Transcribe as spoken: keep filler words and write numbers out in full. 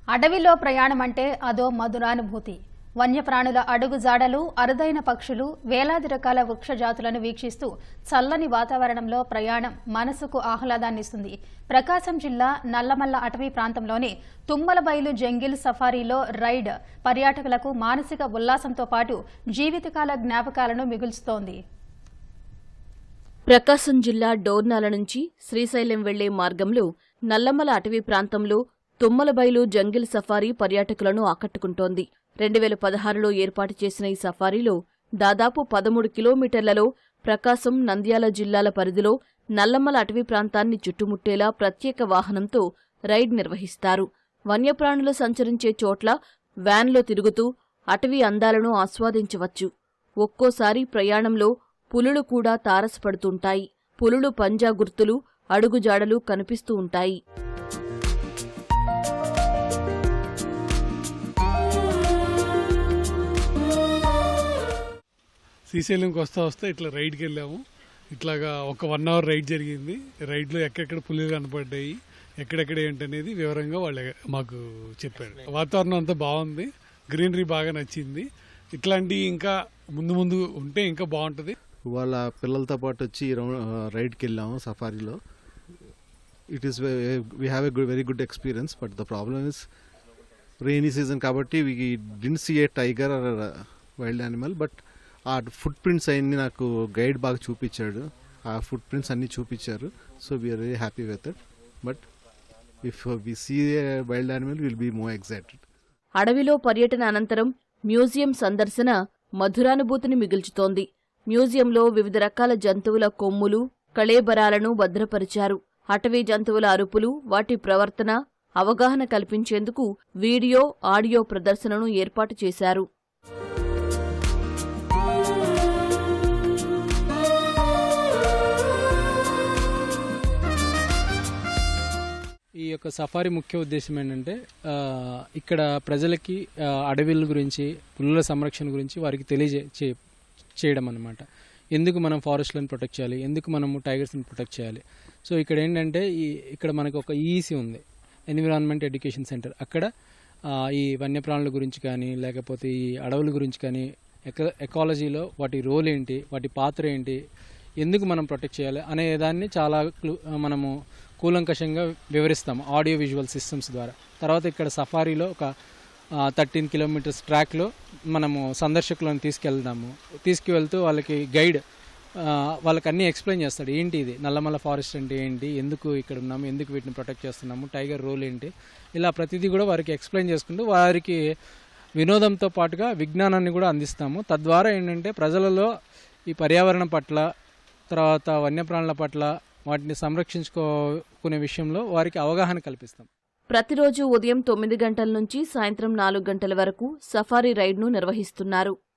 అడవిలో ప్రయాణం అంటే అదో మధురానుభూతి. వన్యప్రాణుల అడుగుజాడలు, అరుదైన పక్షులు, వేలాది రకాల వృక్ష జాతులను వీక్షిస్తూ చల్లని వాతావరణంలో ప్రయాణం మనసుకు ఆహ్లాదాన్నిస్తుంది. ప్రకాశం జిల్లా నల్లమల్ల అటవీ ప్రాంతంలోని తుమ్మలబైలు జంగిల్ సఫారీలో రైడ్ పర్యాటకులకు మానసిక ఉల్లాసంతో పాటు జీవితకాల జ్ఞాపకాలను మిగుల్చుతోంది. ప్రకాశం జిల్లా డోర్నాల నుంచి శ్రీశైలం వెళ్లే మార్గంలో నల్లమల అటవీ ప్రాంతంలో తుమ్మలబైలు జంగిల్ సఫారీ పర్యాటకులను ఆకట్టుకుంటోంది. రెండు వేల పదహారులో ఏర్పాటు చేసిన ఈ సఫారీలో దాదాపు పదమూడు కిలోమీటర్లలో ప్రకాశం, నంద్యాల జిల్లాల పరిధిలో నల్లమల అటవీ ప్రాంతాన్ని చుట్టుముట్టేలా ప్రత్యేక వాహనంతో రైడ్ నిర్వహిస్తారు. వన్యప్రాణులు సంచరించే చోట్ల వ్యాన్లో తిరుగుతూ అటవీ అందాలను ఆస్వాదించవచ్చు. ఒక్కోసారి ప్రయాణంలో పులులు కూడా తారసపడుతుంటాయి. పులులు పంజా గుర్తులు, అడుగుజాడలు కనిపిస్తూ ఉంటాయి. శ్రీశైలంకి వస్తా వస్తే ఇట్లా రైడ్కి వెళ్ళాము. ఇట్లాగా ఒక వన్ అవర్ రైడ్ జరిగింది. రైడ్లో ఎక్కడెక్కడ పులులు కనపడ్డాయి, ఎక్కడెక్కడ ఏంటనేది వివరంగా వాళ్ళు మాకు చెప్పారు. వాతావరణం అంతా బాగుంది, గ్రీనరీ బాగా నచ్చింది. ఇట్లాంటి ఇంకా ముందు ముందు ఉంటే ఇంకా బాగుంటుంది. వాళ్ళ పిల్లలతో పాటు వచ్చి రైడ్కి వెళ్ళాము సఫారీలో. It is we have a very good experience. But the problem is rainy season కాబట్టి we didn't see a tiger or wild animal. But ఆ ఫుట్ ప్రింట్స్ అన్ని నాకు గైడ్ బాగా చూపించాడు. ఆ ఫుట్ ప్రింట్స్ అన్ని చూపించారు. So we are very happy with it. But if we see a wild animal will be more excited. అడవిలో పర్యటన అనంతరం మ్యూజియం సందర్శన మధురానుభూతిని మిగుల్చుతోంది. మ్యూజియంలో వివిధ రకాల జంతువుల కొమ్ములు, కళేబరాలను భద్రపరిచారు. అటవీ జంతువుల అరుపులు, వాటి ప్రవర్తన అవగాహన కల్పించేందుకు వీడియో, ఆడియో ప్రదర్శనను ఏర్పాటు చేశారు. ఈ యొక్క సఫారీ ముఖ్య ఉద్దేశం ఏంటంటే ఇక్కడ ప్రజలకి అడవిల గురించి, పులుల సంరక్షణ గురించి వారికి తెలియజే చేయడం అన్నమాట. ఎందుకు మనం ఫారెస్ట్లను ప్రొటెక్ట్ చేయాలి, ఎందుకు మనము టైగర్స్ని ప్రొటెక్ట్ చేయాలి. సో ఇక్కడ ఏంటంటే ఈ ఇక్కడ మనకు ఒక ఈఈసీ ఉంది, ఎన్విరాన్మెంట్ ఎడ్యుకేషన్ సెంటర్. అక్కడ ఈ వన్యప్రాణుల గురించి కానీ, లేకపోతే ఈ అడవుల గురించి కానీ, ఎక ఎకాలజీలో వాటి రోల్ ఏంటి, వాటి పాత్ర ఏంటి, ఎందుకు మనం ప్రొటెక్ట్ చేయాలి అనే దాన్ని చాలా మనము కూలంకషంగా వివరిస్తాము ఆడియో విజువల్ సిస్టమ్స్ ద్వారా. తర్వాత ఇక్కడ సఫారీలో ఒక థర్టీన్ కిలోమీటర్స్ ట్రాక్లో మనము సందర్శకులను తీసుకెళ్దాము. తీసుకువెళ్తూ వాళ్ళకి గైడ్ వాళ్ళకి అన్నీ ఎక్స్ప్లెయిన్ చేస్తాడు. ఏంటి ఇది నల్లమల్ల ఫారెస్ట్ అంటే ఏంటి, ఎందుకు ఇక్కడ ఉన్నాము, ఎందుకు వీటిని ప్రొటెక్ట్ చేస్తున్నాము, టైగర్ రోల్ ఏంటి, ఇలా ప్రతిదీ కూడా వారికి ఎక్స్ప్లెయిన్ చేసుకుంటూ వారికి వినోదంతో పాటుగా విజ్ఞానాన్ని కూడా అందిస్తాము. తద్వారా ఏంటంటే ప్రజలలో ఈ పర్యావరణం పట్ల, తర్వాత వన్యప్రాణుల పట్ల, వాటిని సంరక్షించుకునే విషయంలో వారికి అవగాహన కల్పిస్తాం. ప్రతిరోజు ఉదయం తొమ్మిది గంటల నుంచి సాయంత్రం నాలుగు గంటల వరకు సఫారీ రైడ్ను నిర్వహిస్తున్నారు.